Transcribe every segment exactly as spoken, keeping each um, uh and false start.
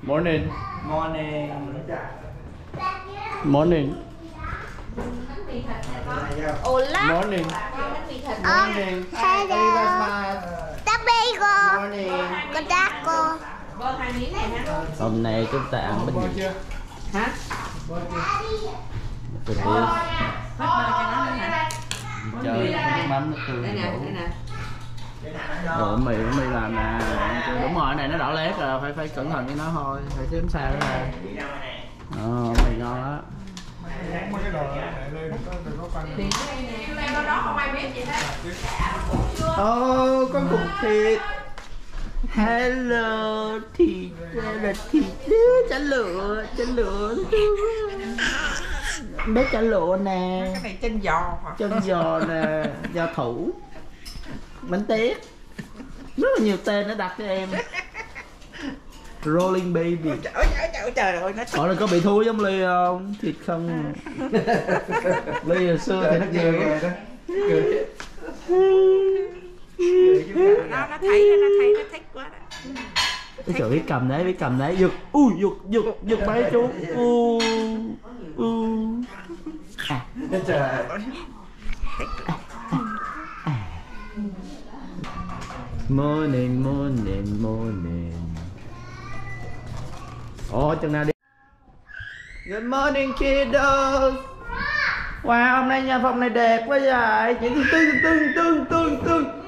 Morning. Morning. Morning. Hola. Morning. Morning. Hello. Tabigo. Morning. Con taco. Hôm nay chúng ta ăn bánh mì. Hả? Tôi biết. Chơi nước mắm nó tươi. Đây nè, đây nè. Rồi mì mì làm nè. Đúng rồi, cái này nó đỏ lét rồi, phải phải cẩn thận với nó thôi, phải xém xa nó ra. Ờ, mì ngon á. Ô, con cục thịt. Hello, thịt, đây là thịt chả lụa, chả lụa. Bé chả lụa nè. Cái này chân giò hả? Chân giò nè, giò thủ. Bánh tét. Rất là nhiều tên nó đặt cho em. Rolling baby. Trời ơi, trời ơi, trời ơi, nó Hỏi là có bị thua giống Ly không? Thịt không. Ly hồi xưa thì nó cười đó. nó nó thấy nó thấy nó thích quá đó. Cái trời biết cầm đấy, biết cầm đấy. Giật, ui giật, giật, giật mấy chú. U. U. À. Trời. Morning, morning, morning. Ồ, chừng nào đi. Good morning kiddos. Wow, hôm nay nhà phòng này đẹp quá vậy. Chị tương tương tương tương tương tương.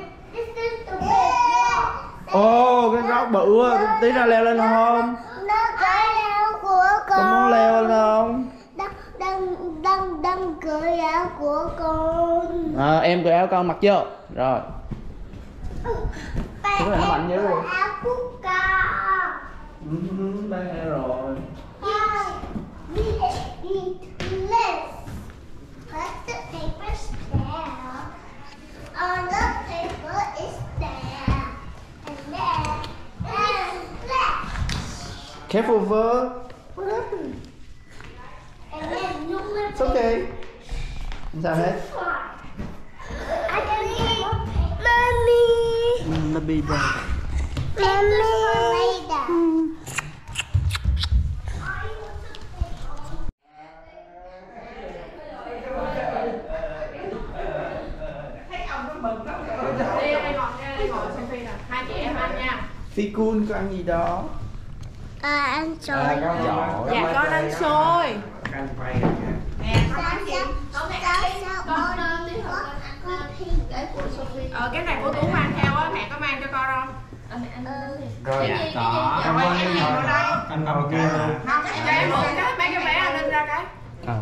Ồ, cái góc bự quá, tí ra leo lên không? Nó cái leo của con. Con muốn leo lên không? Đang đang đang đang cởi áo của con. À, em cởi áo con mặc chưa? Rồi. Cái này nó mạnh dữ rồi. Áo của con. Ừ, đang nghe rồi. We eat this. Put the papers down. On the paper is there. And then and left. Careful vợ. And then you will It's okay. Không sao hết. I can eat. Mommy. Nó bị đây. Mommy. Phi Cun có ăn gì đó? À, ăn xôi. À, con giỏi. Dạ con ăn xôi. Canh quay rồi nha. Nè, con ăn gì? Con mẹ ăn đi. Con ăn đi. Con thi cái của Sophie. Ờ, cái này của Tú mang theo á, mẹ có mang cho con không? Rồi Dạ, có. Dạ, quay em nhiều nữa đây. Anh ok. Không, cho em mượn cái mấy cái vé lên ra cái. À.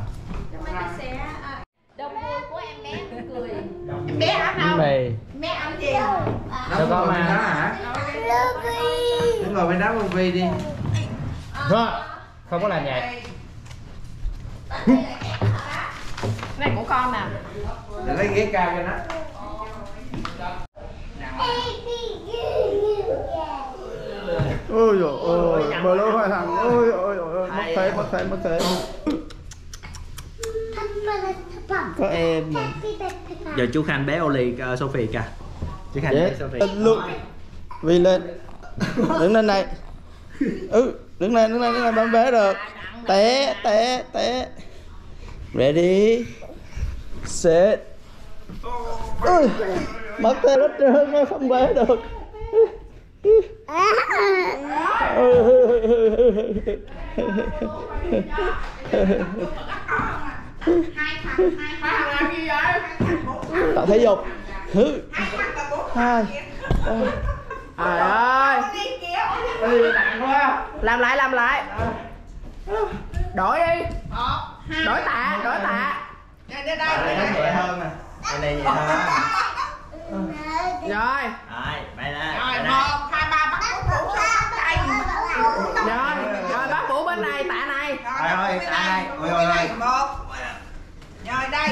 Đông vui của em bé cười. Em bé ăn Bánh không? mì. Mẹ ăn gì? Cho con mà. hả? Đứng ngồi bên đó một Vi đi. Rồi. Không có làm nhạc. Cái này của con nè. Để lấy ghế cao cho nó. Ôi dồi ôi, bờ lô hoài thằng. Ôi ôi ôi, mất thế, mất thế, mất thế. Có em nè. Giờ chú Khanh bé Oli uh, Sophie kìa. Chú Khanh bé Sophie. Luôn. Vi lên. Đứng lên đây. Ừ, đứng lên, đứng lên, đứng lên bấm bé được. Té, té, té. Ready. Set. Ui, mất tay hết trơn nó không bé được. Làm gì vậy? Tập thể dục. Thứ hai. Trời ơi. Ừ, nặng quá. Làm lại, làm lại. Đổi đi. Đổi tạ, đổi tạ. Đây, đây, Cái này đây. nó nhẹ hơn nè. Cái này nhẹ hơn. Rồi. Rồi, bay lên. Rồi, một, hai, ba, bắt củ củ đây. Rồi, rồi bác Vũ bên này, tạ này. Rồi, thôi, tạ này. Ôi, ôi, ôi. Một. Rồi đây.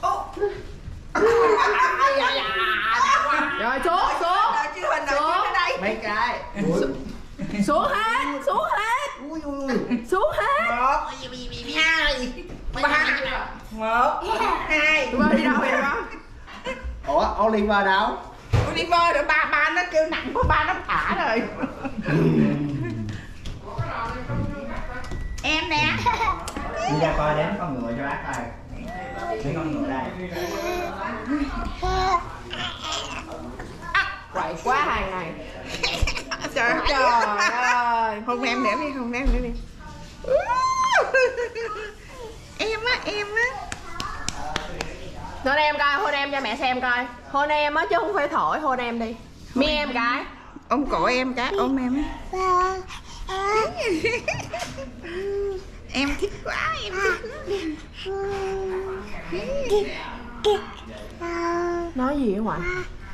Rồi xuống, xuống. Xuống. Mấy cái. Xuống hết, xuống hết. Xuống hết. Một, hai, ba. Một, hai. Tụi bay đi đâu vậy con? Ủa, Oliver đâu? Oliver rồi ba ba nó kêu nặng quá ba nó thả rồi. em nè. Đi ra coi đến con ngựa cho bác coi. Mấy con ngựa đây. Quậy quá hàng này. Trời ơi. Hôn em nữa đi, hôn em nữa đi. Em á, em á. Hôn em coi, hôn em cho mẹ xem coi. Hôn em á chứ không phải thổi, hôn em đi. Mi em cái. Ôm cổ em cái, ôm em á. Em thích quá, em thích quá. Nói gì vậy ngoại?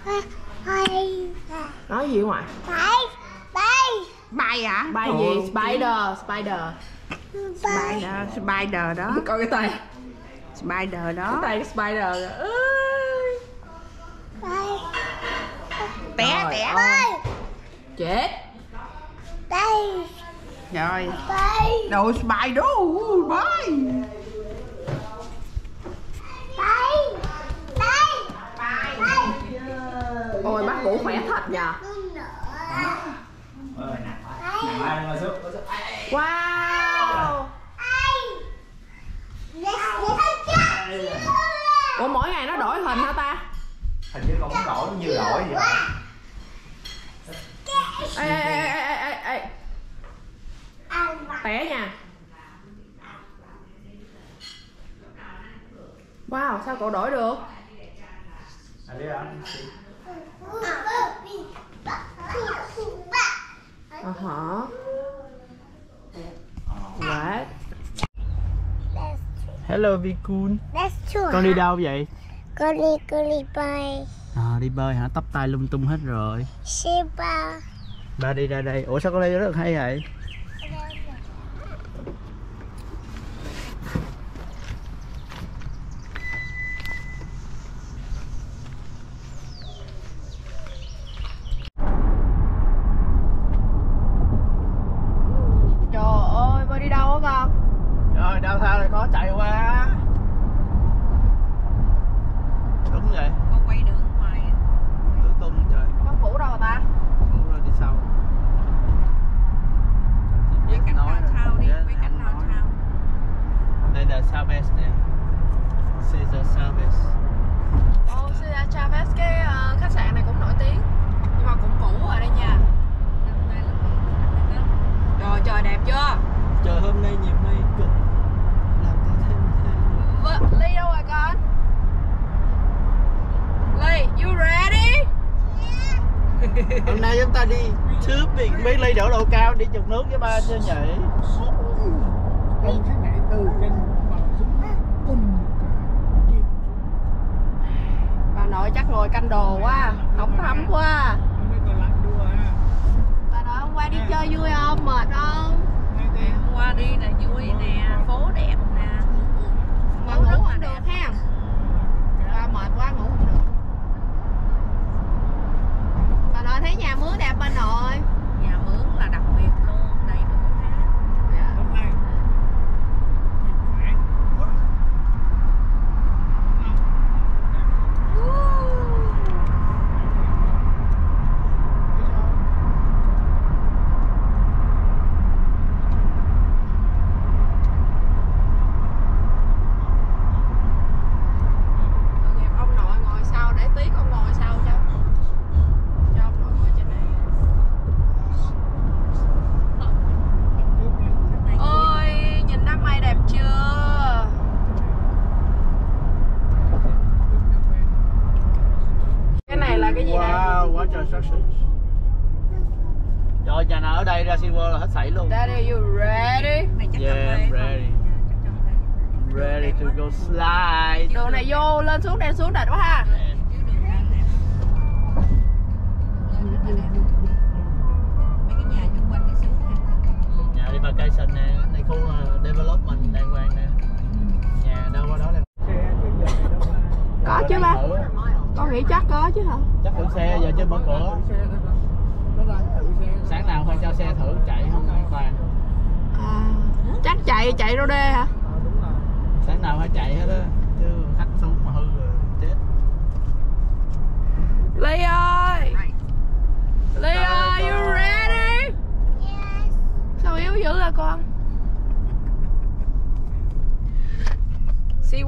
Nói gì vậy ngoại? Bay, bay. Bay hả? Bay gì? Spider, spider. Spider, spider đó. Coi cái tay. Spider đó. Cái tay cái spider. Ơi. Bay. Té, té. Chết. Bay. Rồi. Bay. Đồ spider đó. Bay. Bay. Bay. Bay. Ôi bác ngủ khỏe thật nhờ. Wow. Ủa mỗi ngày nó đổi hình hả ta? Hình như con muốn đổi như đổi vậy. Ê ê ê ê ê ê. Té nha. Wow, sao cậu đổi được? Anh biết không? Ờ hả? What? Hello Vikun. That's true. Con đi đâu vậy? Con đi, con đi bơi. À, đi bơi hả? Tóc tai lung tung hết rồi. Shiba. Ba đi ra đây. Ủa sao con đi rất là hay vậy? Trời ơi, bơi đi đâu hả con? Rồi, đau thao này khó chạy quá. Đúng vậy. Con quay đường ngoài. Tứ tung trời. Con Vũ đâu rồi ta? Đúng rồi, đi sau. Quay cảnh downtown đi, quay cảnh downtown. Đây là Southwest nè. Cesar Southwest. Ồ, Cesar Chavez, cái uh, khách sạn này cũng nổi tiếng. Nhưng mà cũng cũ ở đây nha. Trời, trời đẹp chưa? Trời hôm nay nhiều mây cực. Làm ta thêm thêm. V Ly đâu rồi con? Ly, you ready? Hôm nay chúng ta đi shopping. Mấy Ly đổ độ cao đi trượt nước với ba chưa nhỉ? Không sẽ nhảy từ trên bờ xuống cùng Bà nội chắc ngồi canh đồ quá, không thấm quá. mấy con lặn đua ha. Bà nội hôm qua đi chơi vui không? Mệt không? Hôm qua đi là vui nè, phố đẹp nè. Ngủ rất không được ha. Bà mệt quá ngủ không được. Bà nội thấy nhà mướn đẹp bà nội. Nhà mướn là đặc biệt luôn, đầy đủ hết. Dạ. Hôm nay Ông nội ngồi sau để tí con ngồi sau cho. Cho ông nội ngồi trên này. Ôi, nhìn đám mây đẹp chưa? Cái này là cái gì đây? Wow, quá trời structure. Rồi nhà nào ở đây ra SeaWorld là hết sảy luôn. Daddy, are you ready? Này chắc Yeah, trong I'm đây ready. chắc trong đây. Ready to go slide. Đường này vô lên xuống đèn xuống đẹp quá ha. Chứ đường ra đẹp. Lên rất là đẹp. Mấy cái nhà xung quanh cái xuống nè. Nhà đi vacation nè, đây khu uh, development đàng hoàng nè. Nhà đâu qua đó đây. Có chứ ba. Con nghĩ chắc có chứ hả? Chắc thử xe giờ chưa mở cửa. Sáng nào phải cho xe thử chạy không an toàn. À, chắc chạy chạy rô đê hả? Sáng nào phải chạy hết á, chứ khách xuống mà hư rồi chết. Ly ơi, Ly ơi, you ready? Yes. Sao yếu dữ rồi con?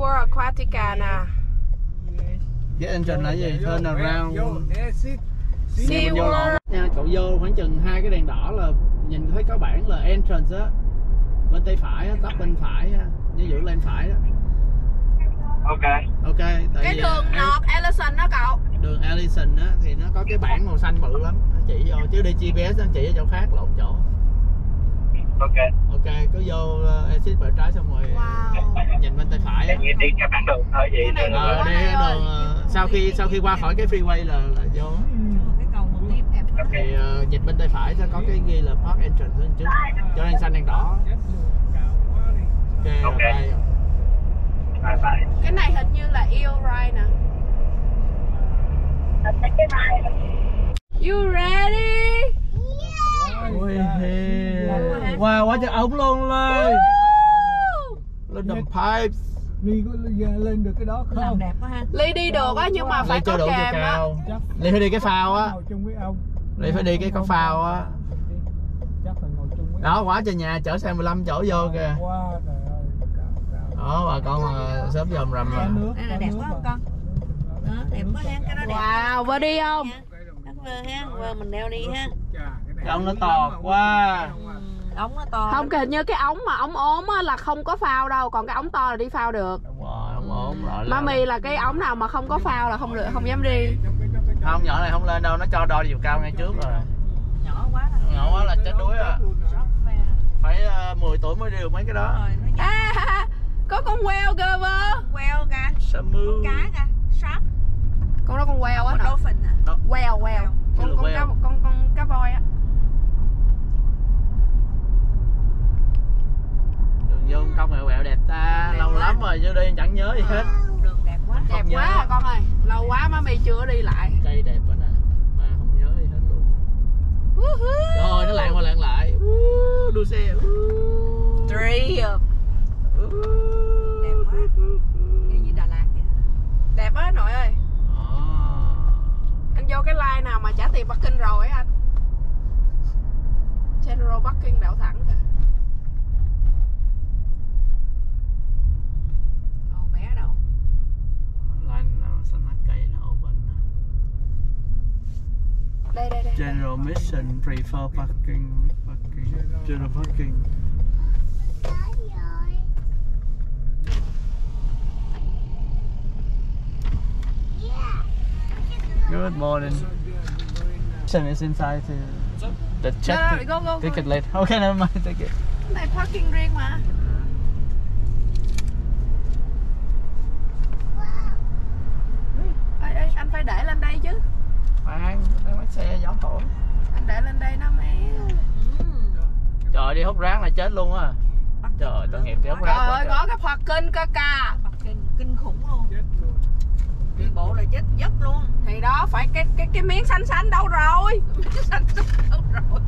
SeaWorld Aquatica nè. Cái entrance là gì? Turn around. SeaWorld. Nha, cậu vô khoảng chừng hai cái đèn đỏ là nhìn thấy có bảng là entrance á. Bên tay phải á, tắp bên phải á, ví dụ lên phải đó. Ok. Ok. Tại Cái vì, đường à, North Ellison đó cậu. đường Allison á thì nó có cái bảng màu xanh bự lắm, nó chỉ vô, chứ đi giê pê ét nó chỉ ở chỗ khác lộn chỗ. Ok. Ok, cứ vô uh, exit bờ trái xong rồi Wow. nhìn bên tay phải á. Đi đi theo bản đường thôi vậy. Cái này Đường- Ờ, đi cái đường uh, sau khi sau khi qua khỏi cái freeway là là vô. Cái cầu một tiếp đẹp quá. Thì uh, nhìn bên tay phải sẽ có cái ghi là park entrance bên trước, cho đèn xanh đèn đỏ. Ok, Ok. bye. Bye bye. Cái này hình như là Eel Ride nè. You ready? Ôi he. Wow, quá trời ống luôn lên. Lên đầm pipes. Ly có lên được cái đó Làm không? đẹp quá ha. Ly đi được á nhưng mà phải Lên chưa có đủ chưa kèm á. cao. Ly phải đi cái phao á. Ngồi chung với ông. Ly phải đi cái có phao á. Chắc phải ngồi chung với Đó, quá trời nhà chở xe mười lăm chỗ vô kìa. Wow, trời ơi, cao, cao. Đó, bà con mà sớm dòm rầm Có rồi. nước, Đây là có đẹp nước quá mà. không con? Đó, đẹp quá ha, cái đó đẹp. Wow, vừa đi không? Đất vơ ha, vơ mình đeo đi ha. Chà, cái này Cái ống nó lớn to mà, quá. Ừ, ống nó to. Không, hình như cái ống mà ống ốm á là không có phao đâu, còn cái ống to là đi phao được. Đúng rồi, không ổn rồi. Mami là cái ống nào mà không có phao là không được, không dám đi. trong cái- trong cái- Không, nhỏ này không lên đâu, nó cho đo chiều cao ngay trước rồi. Nhỏ quá là Nhỏ quá là chết đuối à. sót pha. Phải uh, mười tuổi mới đi được mấy cái đó. Rồi nó dắt À, có con quail cơ vơ. queo kìa, Samu. con cá kìa, shark, Con đó con quail á con hả? dolphin à. Quail, quail. Con con cá con con cá voi á. Đường vô công mẹo quẹo đẹp ta. Đẹp Lâu quá. lắm rồi chưa đi chẳng nhớ gì hết. Đường đẹp quá. Đẹp Không quá nhớ. à con ơi. Lâu quá Mami chưa đi lại. Cây đẹp quá nè. Mà không nhớ gì hết luôn. Rồi nó lạng qua lạng lại. Uh, đua xe. Uh. Dream. Uh. Đẹp quá. Nghe như Đà Lạt vậy. Đẹp á nội ơi. Đó. Anh vô cái line nào mà trả tiền parking rồi á anh. General parking đậu thẳng kìa. Ồ, bé đâu. Line nào xanh lá cây là open nè. Đây đây đây. General mission prefer parking with parking. General parking. Good morning. Mission is inside to the check No, no, go, go, ticket go. later. Okay, never mind. Take it. Cái này parking riêng mà. Ê, ê, anh phải để lên đây chứ. Khoan, đang lái xe gió thổi. Anh để lên đây nó mới. Ừ. Trời, đi hút rác là chết luôn á. Trời, tội nghiệp đi hút Trời rác quá ơi, trời. có cái parking cơ ca. Kinh, kinh khủng luôn. chết luôn. Đi bộ là chết giấc luôn. Thì đó phải cái cái cái miếng xanh xanh đâu rồi? Miếng xanh xanh đâu rồi.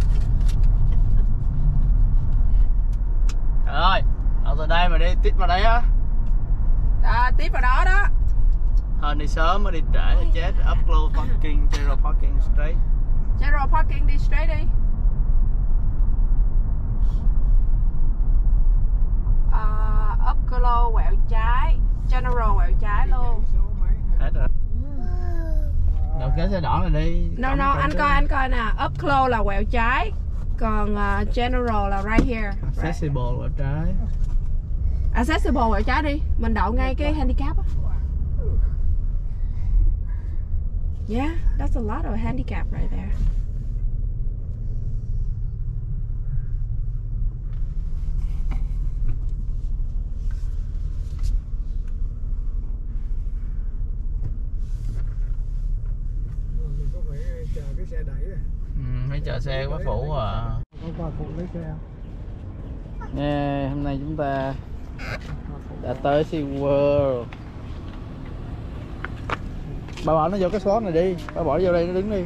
Trời ơi, ở từ đây mà đi tiếp vào đây á. À, tiếp vào đó đó. Hên đi sớm mới đi trễ chết. Up close parking, general parking straight. General parking đi straight đi. À, up close quẹo trái, general quẹo trái luôn. Số mấy? Hết rồi. Đầu kế xe đỏ này đi. No Cắm no, cắm anh trước. coi anh coi nè, up close là quẹo trái, còn uh, general là right here. Right. Accessible ở trái. Accessible quẹo trái đi, mình đậu ngay cái handicap á. Yeah, that's a lot of handicap right there. Mình có phải chờ cái xe đẩy rồi. Ừ, mấy chờ xe quá phủ à. Có qua phụ lấy xe. Nè, hôm nay chúng ta đã tới SeaWorld. Bà bỏ nó vô cái slot này đi, bà bỏ nó vô đây nó đứng đi.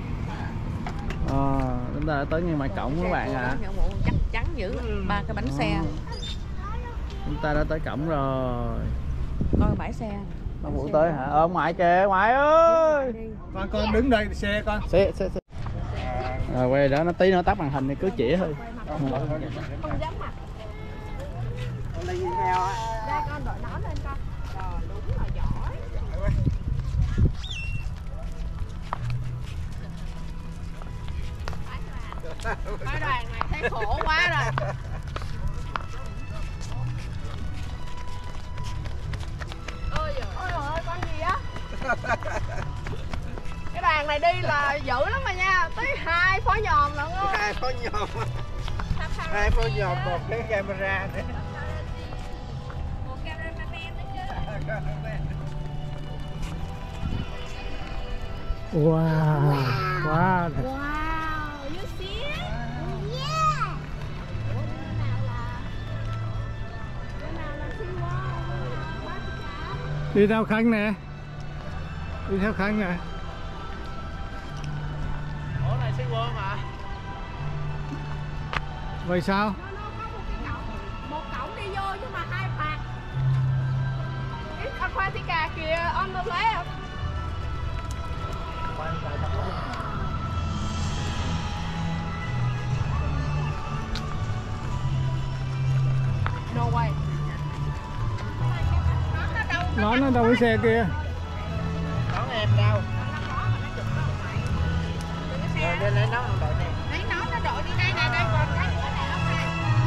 À, chúng ta đã tới ngay ngoài cổng các bạn ạ. Nhậu mụ chắc chắn dữ ba cái bánh xe. Chúng ta đã tới cổng rồi. Coi bãi xe. Ông Vũ tới hả? Ờ, ngoại kìa, ngoại ơi. Con con đứng đây xe con. Xe, xe, xe. Rồi quay đó, nó tí nữa tắt màn hình này cứ chỉ thôi. đi theo á. Đây con đội nón lên con. Rồi đúng là giỏi. Cái đoàn này thấy khổ quá rồi. Ôi giời ôi ơi con gì á. Cái đoàn này đi là dữ lắm mà nha. Tới hai phó nhòm lận ơi. Hai phó nhòm. Hai phó nhòm một cái camera nữa. Một cameraman nữa chứ. Wow. Wow. Wow, you see it? Yeah. Ủa đứa nào là đứa nào là siêu wow. Đi theo Khánh nè. Đi theo Khánh nè. Ủa này xí quơ mà. Vậy sao? Nó nó có một cái cổng, một cổng đi vô nhưng mà hai phạt. It's Aquatica kìa, on the left. No way. Nó nó đâu cái xe kia. Đón em đâu. Rồi đi lấy nón đội này. Lấy nón nó đội đi đây nè, đây còn cái nữa nè ông này.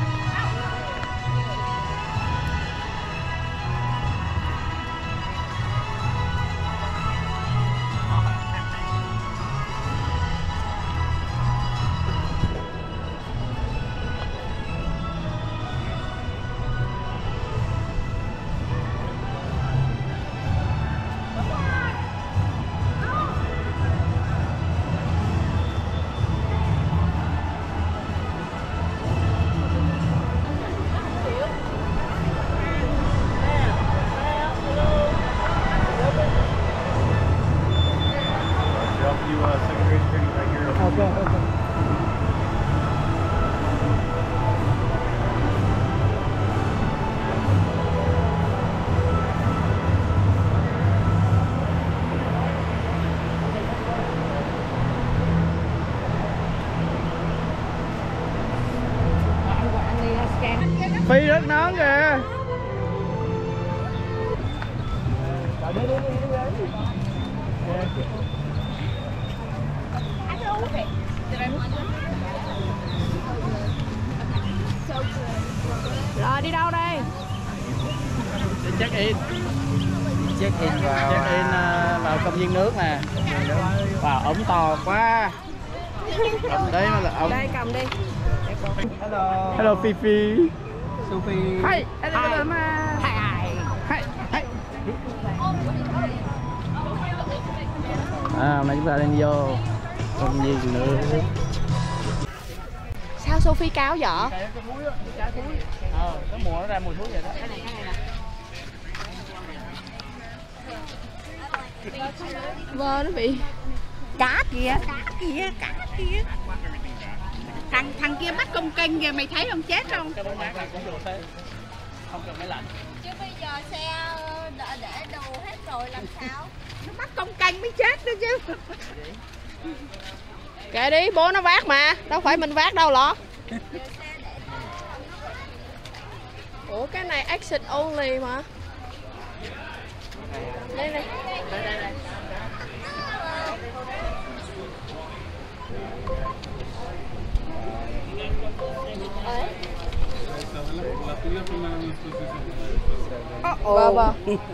Phi rất nón kìa. Rồi đi đâu đây? Đi check in. Check in vào check in uh, vào công viên nước nè. Wow, ống to quá. Đấy mà là ống. Đây cầm đi. Hello. Hello Phi Phi. Sophie. Hi. Hi. Hi. Hi. À, hôm nay chúng ta đang đi vô công viên nước. Sao Sophie cao vậy? Ờ, cái mùa nó ra mùi thúi vậy đó. Vơ nó bị Cá kìa, cá kìa, cá kìa. Thằng thằng kia bắt công kênh kìa, mày thấy không, chết không? Cái bóng mát này cũng được thế. Không cần máy lạnh. Chứ bây giờ xe để, để đồ hết rồi làm sao? Nó bắt công kênh mới chết đó chứ. kệ đi, bố nó vác mà, đâu phải mình vác đâu lọ. Ủa cái này exit only mà. Đây này. Đây đây đây. Vâng vâng.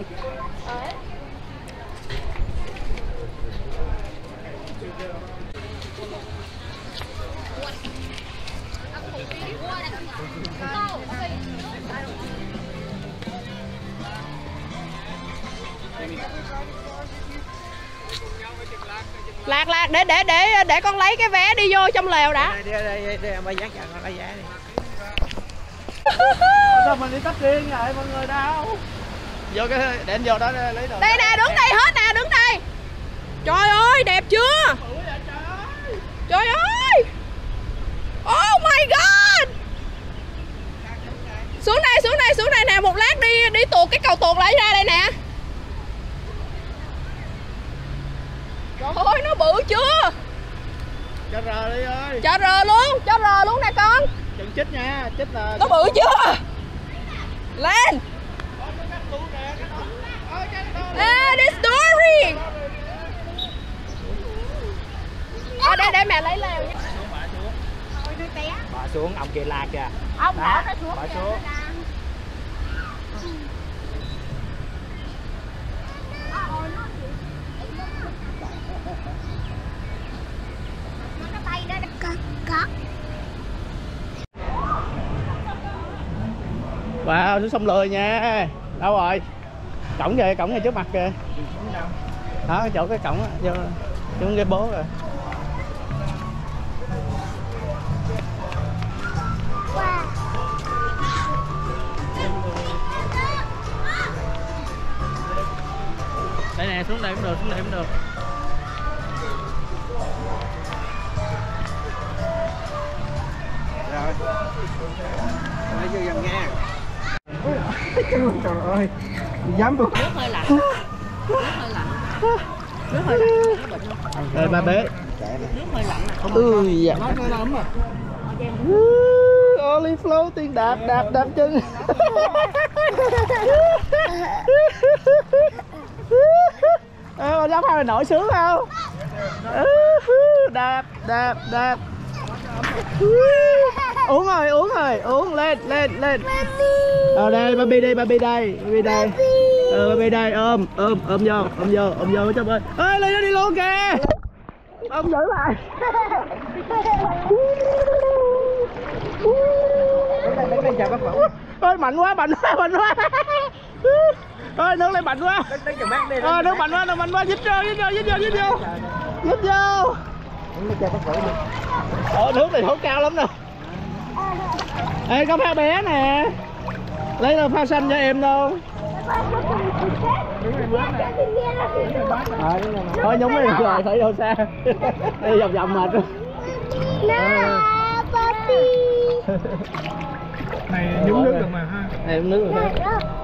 Lạc lạc để để để để con lấy cái vé đi vô trong lều đã. Đây đây đây đây bà dắt cho con lấy vé đi. Sao mình đi tách riêng vậy mọi người đâu? Vô cái để anh vô đó lấy đồ. Đây nè, đứng đây hết nè, đứng đây. Trời ơi, đẹp chưa? Trời ơi. Oh my god. Xuống đây, xuống đây, xuống đây nè, một lát đi đi tuột cái cầu tuột lại ra đây nè. Trời ơi, nó bự chưa? Cho rờ đi ơi. Cho rờ luôn, cho rờ luôn nè con. Chừng chích nha, chích là Nó bự chưa? Lên. À, this story. À, để để mẹ lấy lèo nhé. Bỏ xuống, ông kia lạc kìa. Ông bỏ nó xuống. Bỏ xuống. Wow, xuống sông Lười nha. Đâu rồi? Cổng kìa, cổng ngay trước mặt kìa. Đó, chỗ cái cổng á, vô xuống cái bố rồi. Đây nè, xuống đây cũng được, xuống đây cũng được. Rồi. Nói vô dần nghe. Trời ơi. Dám tôi. Nước hơi lạnh. Nước hơi lạnh. Nước hơi lạnh. Bệnh không? Đây ba bé. Nước hơi lạnh nè. Ừ dạ. Nó nó ấm à. Only floating, đạp đạp đạp chân. À, mà dám hai nổi sướng không? Đạp đạp đạp. Uống rồi, uống rồi, uống lên lên lên. Ở đây baby đây, baby đây, baby đây. Ờ baby đây, ôm ôm ôm vô, ôm vô, ôm vô cho ơi. Ê lên nó đi luôn kìa. Ôm giữ lại. Đứng đây chờ bác phụ. Ôi mạnh quá, mạnh quá, mạnh quá. Ôi nước lên mạnh quá. Đứng chờ bác đi. Ờ nước mạnh quá, nước mạnh quá, dính vô, dính vô, dính vô, dính vô. Dính vô. Đứng đây chờ bác phụ. Ờ nước này không cao lắm nè. Ê có phao bé nè. Lấy đâu phao xanh cho em đâu. Thôi nhúng đi rồi, phải đâu xa. Đi vòng vòng mệt rồi. Này nhúng nước được mà ha. Này uống nước rồi.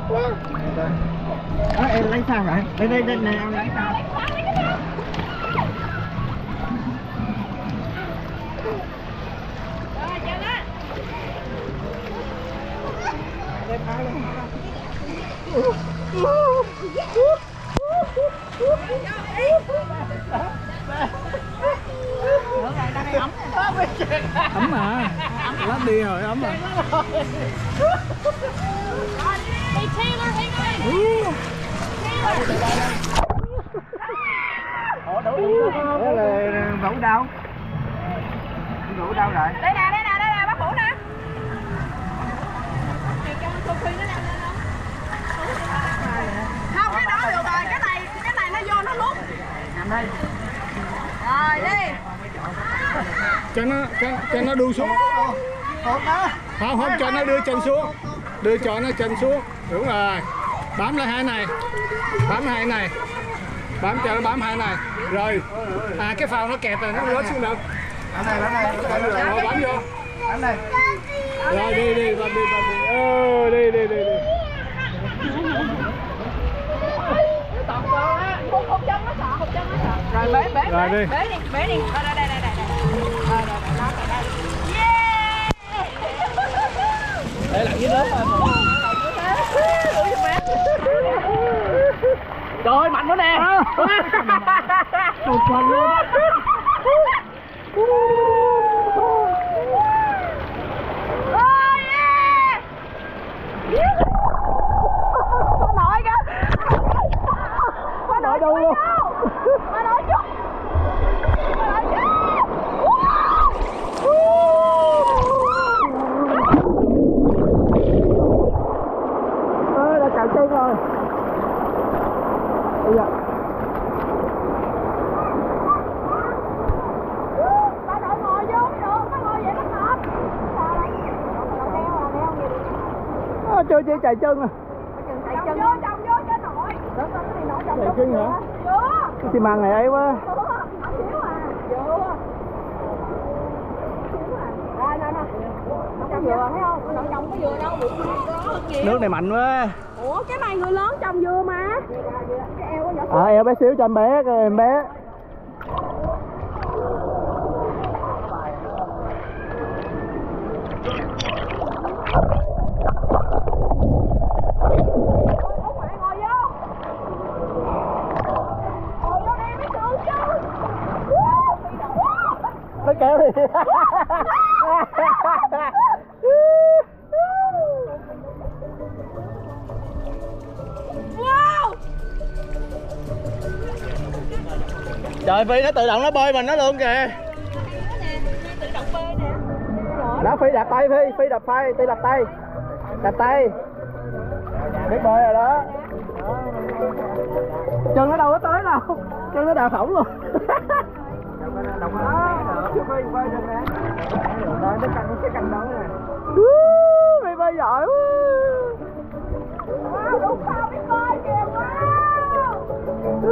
Đó, em lấy sao vậy? Đây đây đây nè, em lấy sao? Ấm mà. Lát đi rồi, ấm mà. Đó là Vũ đâu? Vũ đâu rồi? Đây nè, đây nè, đây nè, bác Vũ nè. Không, cái đó được rồi, cái này, cái này nó vô nó lúc. Rồi đi. Cho nó cho, cho nó đu xuống. Không không cho nó đưa chân xuống. Đưa cho nó chân xuống. Đúng rồi. Bám lại hai này. Bám hai này. Bám cho nó bám hai này. Rồi. À cái phao nó kẹt rồi nó rớt xuống đâu. Bám này, bám này. Rồi bám vô. Bám này. Rồi đi đi, bám đi, bám đi. Ờ đi đi đi đi. Hụt chân nó sợ, hụt chân nó sợ. Rồi bế bế Rồi bế, đi. bế đi, bế đi. Đây đây đây đây đây. Rồi rồi rồi, nó đây. Yeah. Để lặn dưới nước thôi. Trời ơi mạnh quá nè. Tụt quần luôn. Oh yeah. Bà nội kìa. Bà nội đâu luôn. Bà nội chút. Bà nội chút. Ơ đã cạn chân rồi. Bây giờ Bà nội ngồi vô mới được, bà ngồi vậy nó ngợp. à, chưa chưa chạy chân à. Chồng vô, chồng vô cho nội. Chạy chân hả? Vô. Cái xi măng này ấy quá. Xíu à. Vô. Rồi nè nè. Trồng dừa thấy không? Nội trồng có dừa đâu, bụi có nhiều. Nước này mạnh quá. Ủa cái này người lớn trồng dừa mà. Cái eo nhỏ. À em bé xíu cho em bé, rồi em bé. kéo đi. Wow. Trời, Phi nó tự động nó bơi mình nó luôn kìa. Tự động bơi nè. Đó, Phi đạp tay, Phi, Phi đạp tay, Phi đạp tay. Đạp tay. Biết bơi rồi đó. Chân nó đâu có tới đâu. Chân nó đạp hỏng luôn. Đâu có đó. Phi bơi được nè. Rồi nó căng cái căng đó nè. Phi bơi giỏi quá. Wow, đúng sao biết bơi kìa. Wow.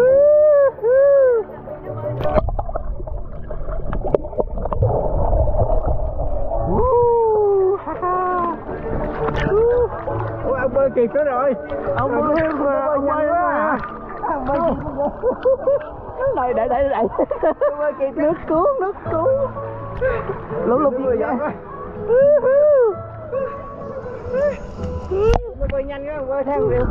Ủa, ông bơi kịp đó rồi. Ông bơi thêm rồi, ông bơi quá à. Ông bơi này để để để. Bơi kịp nước cứu, nước cứu. Lũ lụt gì vậy? Nó bơi nhanh quá, bơi theo kìa.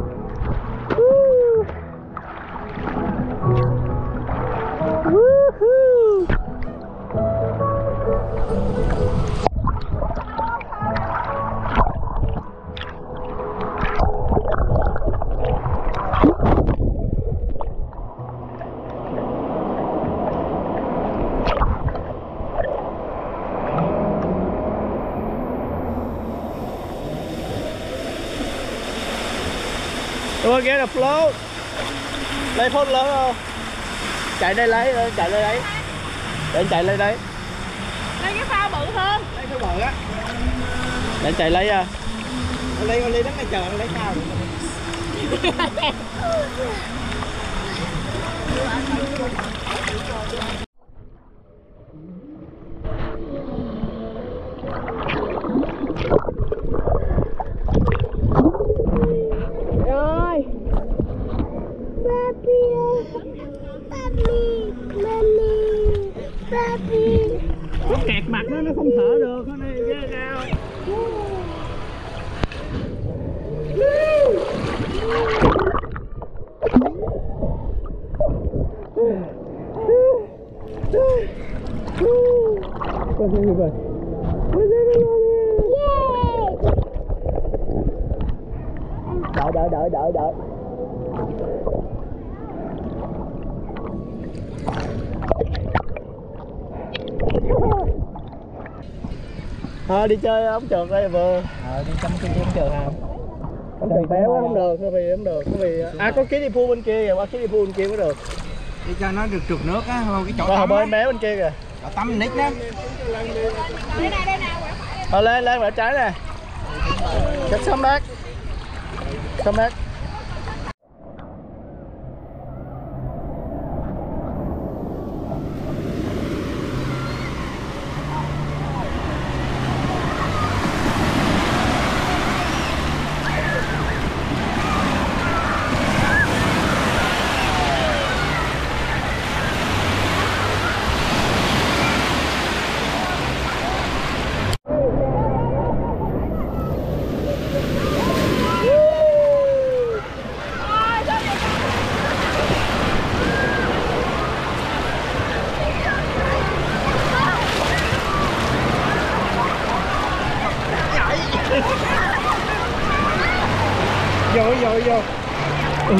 We'll get a float. Lấy phốt lớn không? Chạy đây lấy, chạy đây lấy. Để anh chạy lên đấy. Lấy cái phao bự hơn. Lấy cái bự á. Để anh chạy lấy à. Lấy con ly đó mày chờ nó lấy phao. Rồi. Papi, papi, mami, papi. Nó kẹt mặt nó, nó không thở được. Nó này ghê cao. Con xem được rồi. Đợi đợi đợi đợi đợi. Thôi đi chơi ống trượt đây vừa. Ờ đi chăm cái ống trượt hả? Ống trượt béo quá không được, Sophie không được, Sophie. À có kiddie pool bên kia kìa, qua kiddie pool bên kia mới được. Đi cho nó được trượt nước á, cái chỗ Rồi tắm bơi bé bên kia kìa. Chỗ tắm nít đó. Thôi lên lên vào trái nè. Chắc come back. Come back. Vô vô vô. Ừ.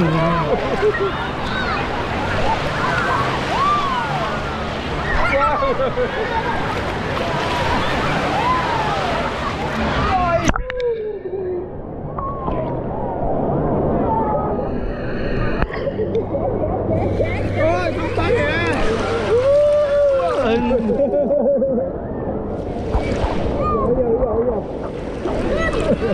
Ôi, không tới kìa. Ừ. Vô vô vô vô.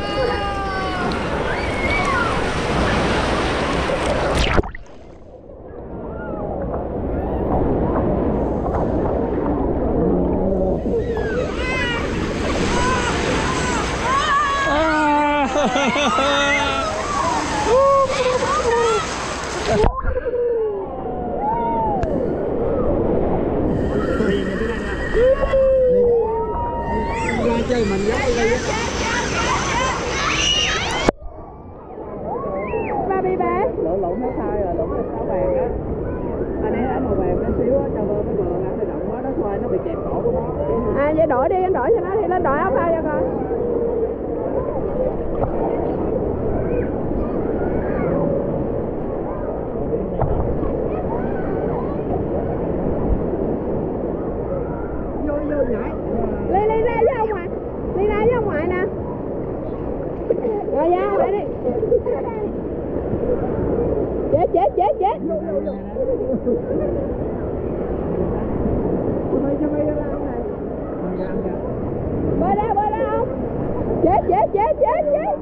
Ra chơi mình với đây á. Ba bị bé. Lỗ lộn nó sai rồi, lộn nó sáu vàng á. Anh ấy đánh màu vàng nó xíu á, cho bơ cái bờ nó động quá đó. thôi, nó bị kẹp cổ của nó. À vậy đổi đi, anh đổi cho nó đi, lên đổi áo phao cho coi. Vô vô nhảy. Ly Ly ra với ông ngoại. Ly ra với ông ngoại nè. Rồi ra lại đi. Chết chết chết chết. Bơi ra bơi ra không? Chết chết chết chết chết.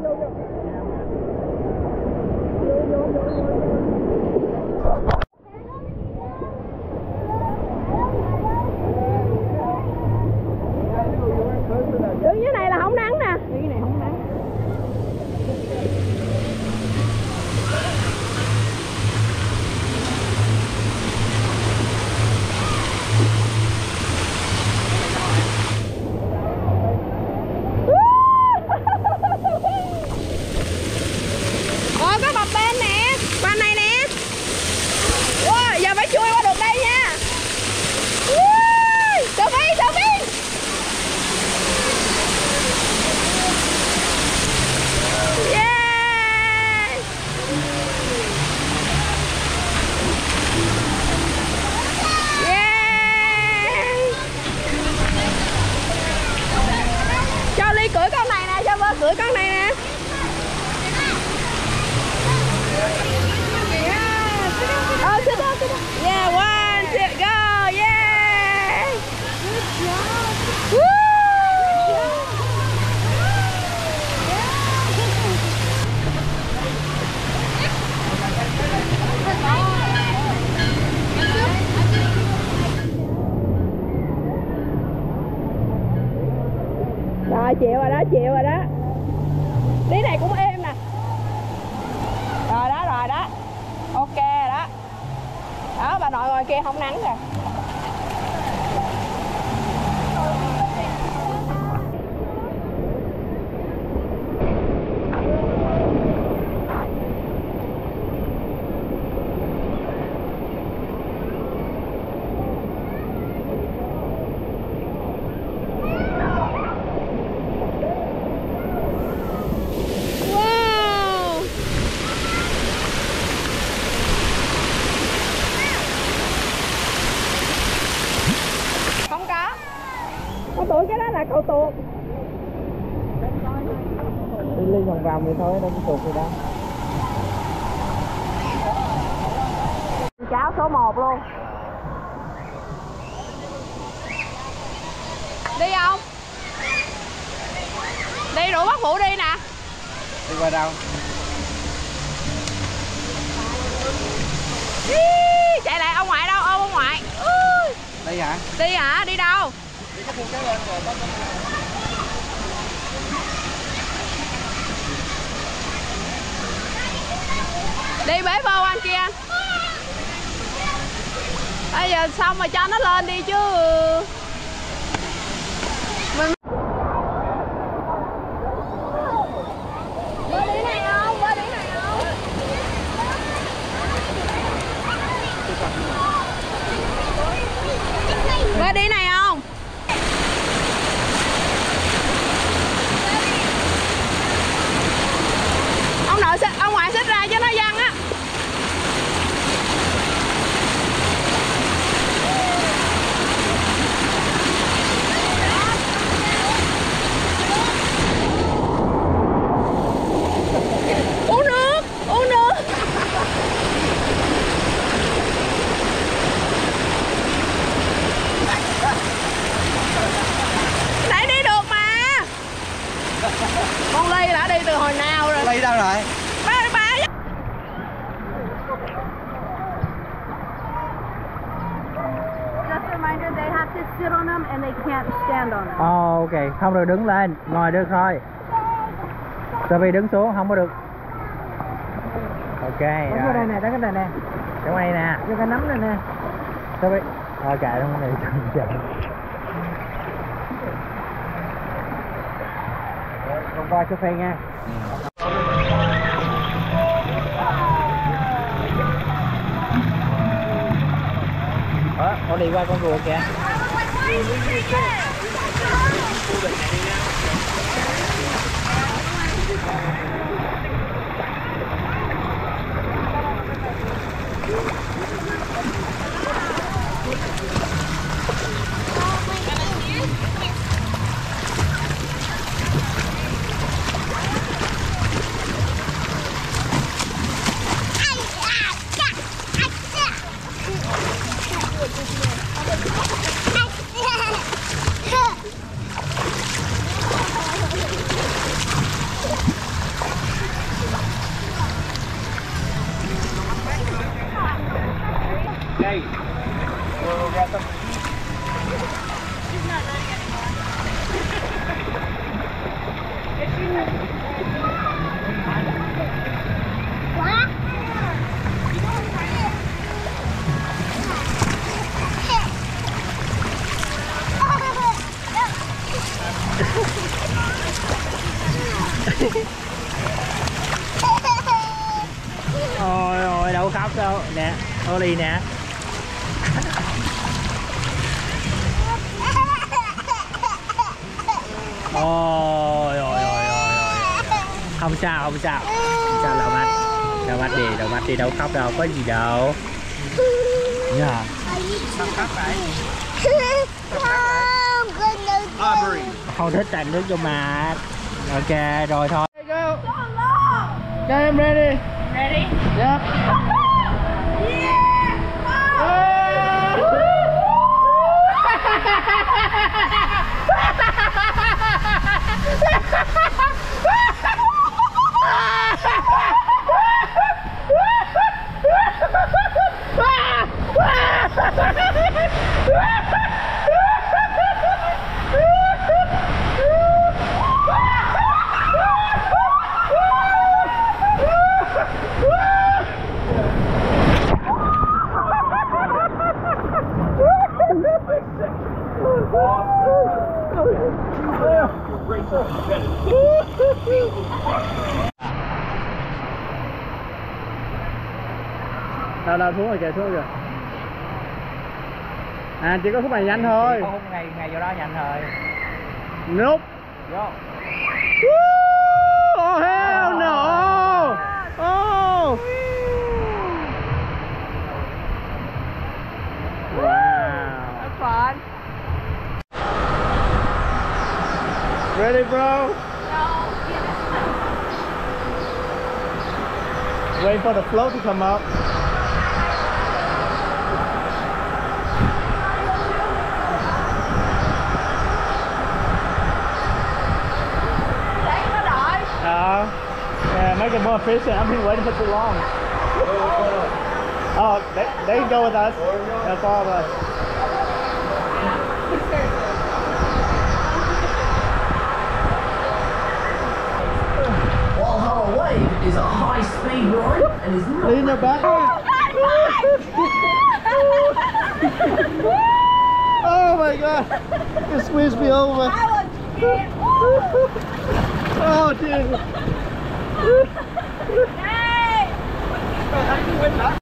Đứng dưới này là không nắng nè. Đứng dưới này không nắng. Ôi có bập bên nè, bên này nè. Wow, giờ phải chui qua được đây nha. Sophie, Sophie. Yeah. Yeah. Cho Ly cưỡi con này nè, cho Vơ cưỡi con này nè. Oh, sit down, sit down. Yeah, one, two, go, yeah. Woo! Rồi chịu rồi đó, chịu rồi đó. Tí này cũng êm nè. Rồi đó, rồi đó. Ok rồi đó. Đó, bà nội ngoài kia không nắng rồi. Tụi cái đó là cầu tuột. Đi lên vòng vòng thì thôi, đâu có tuột gì đâu. Cháu số một luôn. Đi không? Đi rủ bác Vũ đi nè. Đi qua đâu? Đi, chạy lại ông ngoại đâu? Ôm ông ngoại. Đây hả? Đi hả? Đi đâu? Đi cái cái lên rồi đó. Đi bế vô anh kia anh. Bây giờ xong rồi cho nó lên đi chứ. Mình bơi đi này không? Bơi đi này không? Bơi đi này không? Ông nội xích, ông ngoại xích ra cho nó văng á. Uống nước, uống nước. Nãy đi được mà. Con Ly đã đi từ hồi nào rồi. Ly đâu rồi? Ba ba. Just a reminder, they have to sit on them and they can't stand on them. Oh, ok, không được đứng lên, ngồi được thôi. Sophie đứng xuống, không có được. Ok, Đứng ở đây nè, đứng ở đây nè. Đứng ở đây nè. Vô cái nắm này nè. Sophie. Ok, không này chậm. Con coi Sophie nha. Đó, con đi qua con rùa kìa. Đây. Vừa ra tâm. Ôi ôi đâu khóc đâu nè, Oli nè. Ôi ôi ôi ôi không sao không sao không sao, lau mắt lau mắt đi lau mắt đi, đâu khóc đâu, có gì đâu nha. Không thích tạt nước vô mặt. Ok rồi thôi. Go em ready. Ready? Yep. Đâu đâu xuống rồi kìa, xuống rồi. À chỉ có khúc này nhanh thôi. Có khúc ngày ngày vô đó nhanh thôi. Nope. Vô. Oh hell no. Oh. Wow. That's fun. Ready, bro? Wait for the float to come up. Uh, yeah, make it more efficient. I've been waiting for too long. Oh, they, they can go with us. That's all of us. Walhalla Wave is a high-speed ride and is not... Lean your back. Oh my god! It squeezed me over. Oh, dude. Hey!